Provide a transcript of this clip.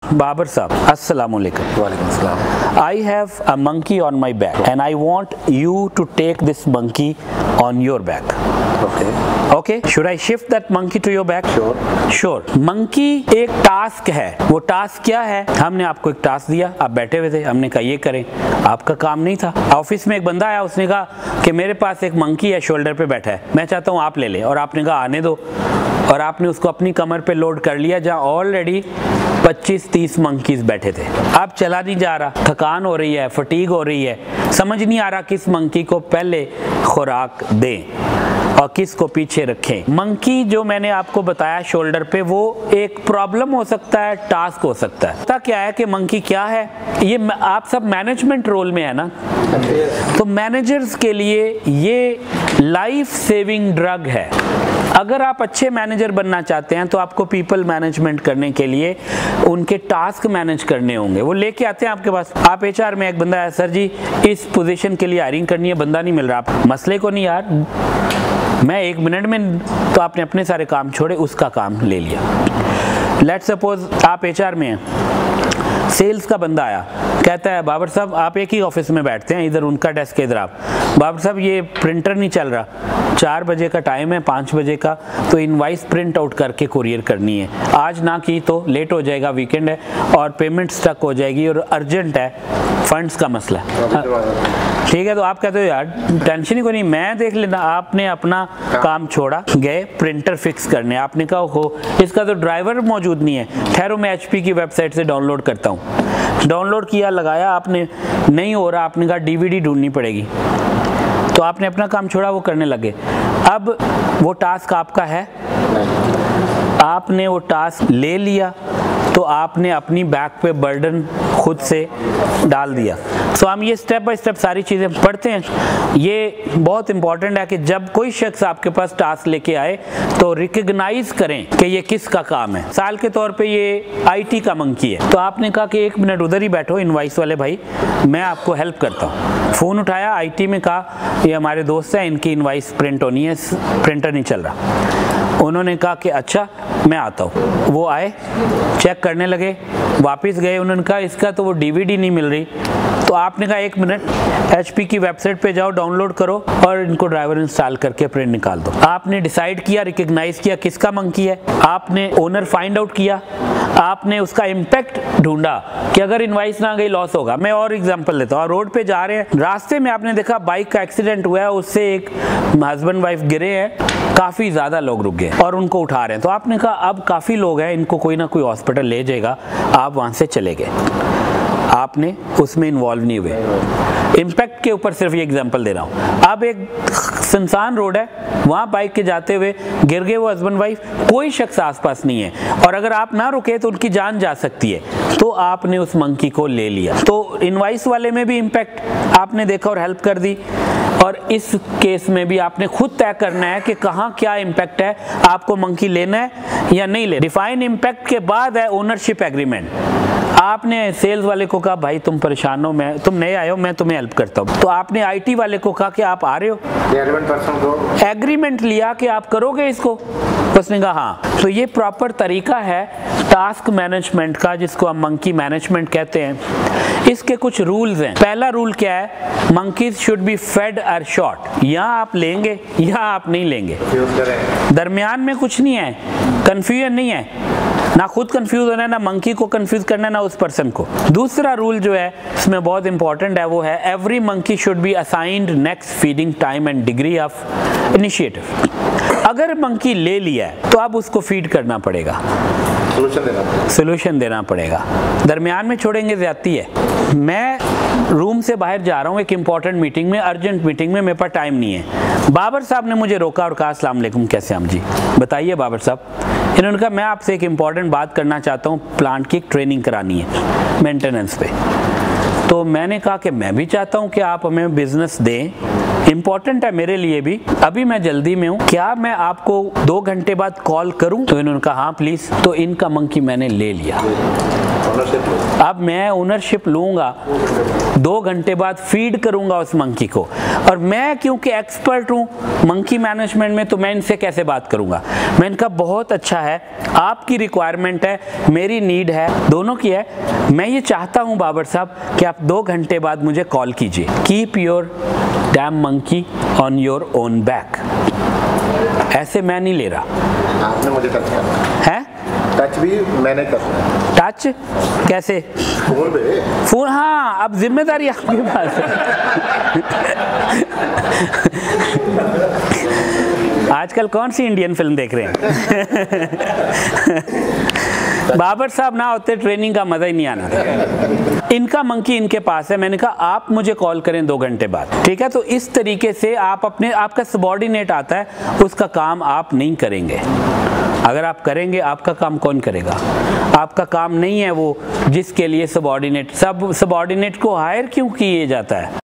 बाबर साहब, अस्सलामुअलैकुम। वालेकुम अस्सलाम। I have a monkey on my back and I want you to take this monkey on your back. Okay. Okay? Should I shift that monkey to your back? Sure. Sure. Monkey एक task है। वो task क्या है? हमने आपको एक task दिया, आप बैठे हुए थे, हमने कहा ये करें, आपका काम नहीं था। ऑफिस में एक बंदा आया, उसने कहा कि मेरे पास एक मंकी है, शोल्डर पे बैठा है, मैं चाहता हूँ आप ले लें, और आपने कहा आने दो, और आपने उसको अपनी कमर पे लोड कर लिया जहाँ ऑलरेडी 25-30 मंकीज बैठे थे। अब चला नहीं जा रहा, थकान हो रही है, फटीग हो रही है, समझ नहीं आ रहा किस मंकी को पहले खुराक दें और किस को पीछे रखें। मंकी जो मैंने आपको बताया शोल्डर पे, वो एक प्रॉब्लम हो सकता है, टास्क हो सकता है। पता क्या है कि मंकी क्या है? ये आप सब मैनेजमेंट रोल में है ना, तो मैनेजर्स के लिए ये लाइफ सेविंग ड्रग है। अगर आप अच्छे मैनेजर बनना चाहते हैं तो आपको पीपल मैनेजमेंट करने के लिए उनके टास्क मैनेज करने होंगे। वो लेके आते हैं आपके पास, आप एचआर में एक बंदा है, सर जी इस पोजीशन के लिए हायरिंग करनी है, बंदा नहीं मिल रहा। आप मसले को नहीं यार, मैं 1 मिनट में, तो आपने अपने सारे काम छोड़े, उसका काम ले लिया। लेट्स सपोज आप एचआर में हैं, सेल्स का बंदा आया, कहता है बाबर साहब आप एक ही ऑफिस में बैठते हैं, इधर उनका डेस्क, इधर आप, बाबर साहब ये प्रिंटर नहीं चल रहा, 4 बजे का टाइम है, 5 बजे का तो इनवाइस प्रिंट आउट करके कुरियर करनी है, आज ना की तो लेट हो जाएगा, वीकेंड है और पेमेंट स्टक हो जाएगी और अर्जेंट है, फंड्स का मसला है। ठीक है, तो आप कहते हो यार टेंशन ही कोई नहीं, मैं देख लेना। आपने अपना काम छोड़ा, गए प्रिंटर फिक्स करने, आपने कहा हो इसका तो ड्राइवर मौजूद नहीं है, ठहरो मैं HP की वेबसाइट से डाउनलोड करता हूँ। डाउनलोड किया, लगाया, आपने नहीं हो रहा, आपने कहा DVD ढूंढनी पड़ेगी, तो आपने अपना काम छोड़ा, वो करने लगे। अब वो टास्क आपका है, आपने वो टास्क ले लिया, तो आपने अपनी बैक पे बर्डन खुद से डाल दिया। तो हम ये स्टेप बाय स्टेप सारी चीज़ें पढ़ते हैं। ये बहुत इंपॉर्टेंट है कि जब कोई शख्स आपके पास टास्क लेके आए तो रिकग्नाइज करें कि ये किसका काम है। साल के तौर पे ये IT का मंकी है, तो आपने कहा कि 1 मिनट उधर ही बैठो इनवाइस वाले भाई, मैं आपको हेल्प करता हूँ। फ़ोन उठाया, IT में कहा ये हमारे दोस्त हैं, इनकी इनवाइस प्रिंट होनी है, प्रिंटर नहीं चल रहा। उन्होंने कहा कि अच्छा मैं आता हूँ। वो आए, चेक करने लगे, वापस गए, उन्होंने कहा इसका तो वो DVD नहीं मिल रही। तो आपने कहा 1 मिनट, HP की वेबसाइट पे जाओ, डाउनलोड करो और इनको ड्राइवर इंस्टॉल करके प्रिंट निकाल दो। आपने डिसाइड किया, रिकग्नाइज किया किसका मंकी है, आपने ओनर फाइंड आउट किया, आपने उसका इम्पैक्ट ढूंढा कि अगर इनवाइस ना गई लॉस होगा। मैं और एग्जांपल लेता हूँ, रोड पे जा रहे हैं, रास्ते में आपने देखा बाइक का एक्सीडेंट हुआ है, उससे एक हस्बैंड वाइफ गिरे हैं, काफ़ी ज़्यादा लोग रुक गए और उनको उठा रहे हैं। तो आपने कहा अब काफ़ी लोग हैं, इनको कोई ना कोई हॉस्पिटल ले जाएगा, आप वहाँ से चले गए, आपने उसमें इन्वॉल्व नहीं हुए। इम्पैक्ट के ऊपर सिर्फ ये एग्जांपल दे रहा हूँ। अब एक सुनसान रोड है, वहाँ बाइक के जाते हुए गिर गए वो हस्बैंड वाइफ, कोई शख्स आसपास नहीं है, और अगर आप ना रुके तो उनकी जान जा सकती है, तो आपने उस मंकी को ले लिया। तो इनवाइस वाले में भी इम्पैक्ट आपने देखा और हेल्प कर दी, और इस केस में भी आपने खुद तय करना है कि कहाँ क्या इम्पैक्ट है, आपको मंकी लेना है या नहीं लेना। डिफाइन इम्पैक्ट के बाद है ओनरशिप एग्रीमेंट। आपने सेल्स वाले को कहा भाई तुम परेशान हो, मैं, तुम नए आए हो, मैं तुम्हें हेल्प करता हूँ। तो आपने IT वाले को कहा कि आप आ रहे हो, एग्रीमेंट लिया कि आप करोगे इसको, उसने कहा हाँ। तो ये प्रॉपर तरीका है टास्क मैनेजमेंट का, जिसको हम मंकी मैनेजमेंट कहते हैं। इसके कुछ रूल्स हैं। पहला रूल क्या है, monkeys should be fed or shot, यहाँ आप लेंगे यहाँ आप नहीं लेंगे, दरमियान में कुछ नहीं है, कंफ्यूजन नहीं है, ना खुद कंफ्यूज होना है, ना मंकी को कंफ्यूज करना है, ना उस पर्सन को। दूसरा रूल जो है इसमें बहुत इंपॉर्टेंट है, वो है every monkey should be assigned next feeding time and degree of initiative. अगर मंकी ले लिया है तो अब उसको फीड करना पड़ेगा, सोल्यूशन देना पड़ेगा, दरमियान में छोड़ेंगे ज्यादती है। मैं रूम से बाहर जा रहा हूँ एक इंपॉर्टेंट मीटिंग में, अर्जेंट मीटिंग में, मेरे पास टाइम नहीं है। बाबर साहब ने मुझे रोका और कहा अस्सलाम वालेकुम, कैसे हम जी, बताइए बाबर साहब। इन्होंने कहा मैं आपसे एक इंपॉर्टेंट बात करना चाहता हूँ, प्लांट की ट्रेनिंग करानी है मेंटेनेंस पे। तो मैंने कहा कि मैं भी चाहता हूँ कि आप हमें बिजनेस दें, इम्पॉर्टेंट है मेरे लिए भी, अभी मैं जल्दी में हूँ, क्या मैं आपको 2 घंटे बाद कॉल करूँ? तो इन्होंने कहा हाँ प्लीज। तो इनका मंकी मैंने ले लिया। अब मैं ओनरशिप लूँगा, 2 घंटे बाद फीड करूँगा उस मंकी को, और मैं क्योंकि एक्सपर्ट हूँ मंकी मैनेजमेंट में, तो मैं इनसे कैसे बात करूँगा। मैं इनका बहुत अच्छा है, आपकी रिक्वायरमेंट है, मेरी नीड है, दोनों की है। मैं ये चाहता हूँ बाबर साहब कि आप 2 घंटे बाद मुझे कॉल कीजिए। Keep your damn monkey on your own back. ऐसे मैं नहीं ले रहा। आपने मुझे टच किया है, टच भी मैंने करना। टच कैसे? फोन पे। फोन, हाँ, अब जिम्मेदारी आपके पास है। आजकल कौन सी इंडियन फिल्म देख रहे हैं? बाबर साहब ना होते ट्रेनिंग का मजा ही नहीं आना था। इनका मंकी इनके पास है, मैंने कहा आप मुझे कॉल करें 2 घंटे बाद, ठीक है। तो इस तरीके से आप अपने, आपका सबॉर्डिनेट आता है, उसका काम आप नहीं करेंगे। अगर आप करेंगे, आपका काम कौन करेगा? आपका काम नहीं है वो जिसके लिए सबॉर्डिनेट को हायर क्यों किए जाता है।